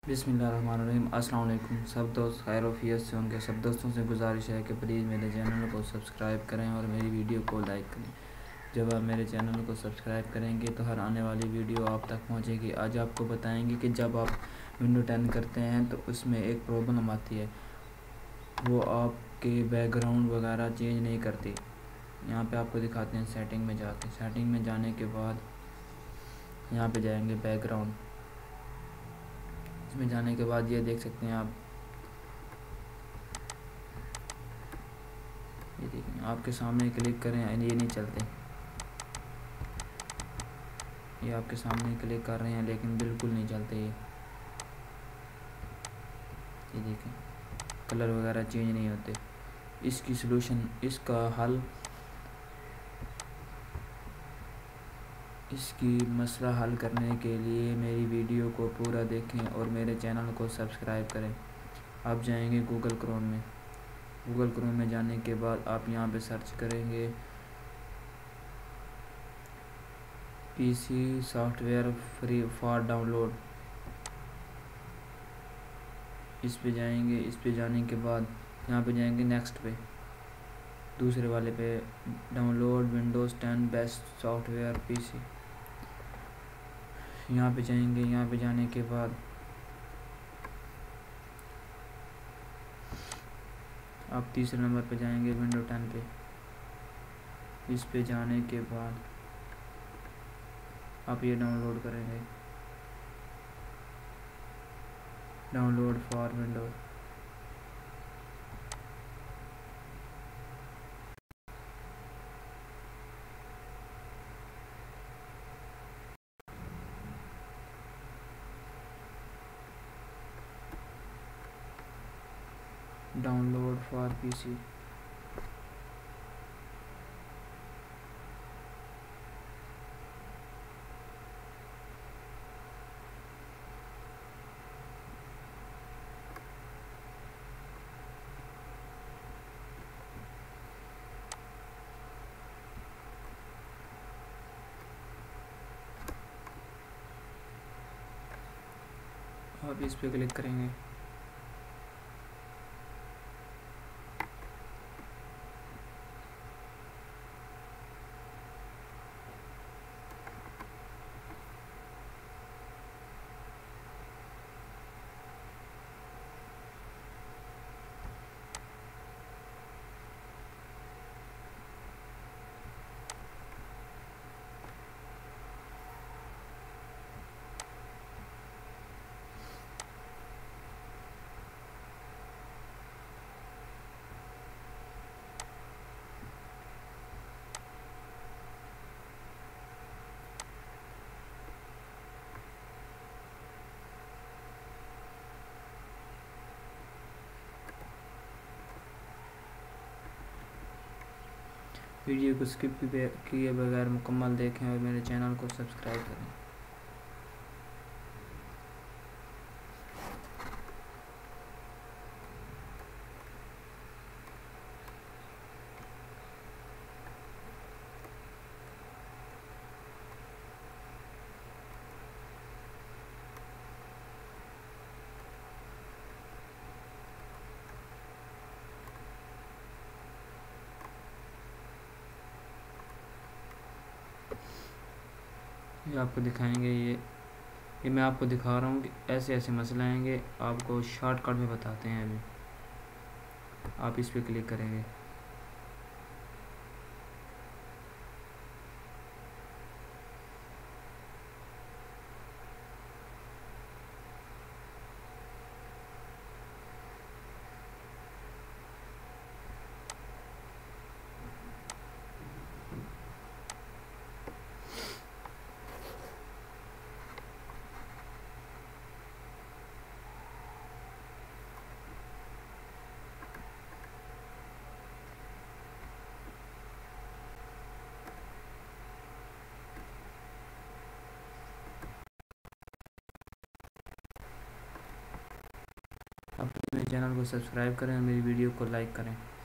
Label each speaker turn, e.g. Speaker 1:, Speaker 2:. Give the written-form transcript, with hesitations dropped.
Speaker 1: बिस्मिल्लाहिर्रहमानिर्रहीम। अस्सलाम वालेकुम। सब दोस्त खैर वफियत से होंगे। सब दोस्तों से गुजारिश है कि प्लीज़ मेरे चैनल को सब्सक्राइब करें और मेरी वीडियो को लाइक करें। जब आप मेरे चैनल को सब्सक्राइब करेंगे तो हर आने वाली वीडियो आप तक पहुंचेगी। आज आपको बताएंगे कि जब आप विंडो 10 करते हैं तो उसमें एक प्रॉब्लम आती है, वो आपके बैकग्राउंड वगैरह चेंज नहीं करती। यहाँ पे आपको दिखाते हैं सेटिंग में जाके। सेटिंग में जाने के बाद यहाँ पे जाएंगे बैकग्राउंड। इसमें जाने के बाद ये देख सकते हैं आप, ये देखें आपके सामने क्लिक करें, ये नहीं चलते। ये आपके सामने क्लिक कर रहे हैं लेकिन बिल्कुल नहीं चलते। ये देखें कलर वगैरह चेंज नहीं होते। इसकी सलूशन, इसका हल, इसकी मसला हल करने के लिए मेरी वीडियो को पूरा देखें और मेरे चैनल को सब्सक्राइब करें। आप जाएंगे गूगल क्रोम में। गूगल क्रोम में जाने के बाद आप यहाँ पे सर्च करेंगे PC software free for download. इस पे जाएंगे। इस पे जाने के बाद यहाँ पे जाएंगे नेक्स्ट पे, दूसरे वाले पे, download Windows 10 best software PC. यहाँ पे जाएंगे। यहाँ पे जाने के बाद आप तीसरे नंबर पे जाएंगे विंडो 10 पे। इस पे जाने के बाद आप ये डाउनलोड करेंगे, download for Windows. Download for PC. आप इस पे क्लिक करेंगे। वीडियो को स्किप किए बगैर मुकम्मल देखें और मेरे चैनल को सब्सक्राइब करें। ये आपको दिखाएंगे। ये मैं आपको दिखा रहा हूँ कि ऐसे ऐसे मसले आएंगे, आपको शॉर्टकट में बताते हैं। अभी आप इस पे क्लिक करेंगे। आप मेरे चैनल को सब्सक्राइब करें और मेरी वीडियो को लाइक करें।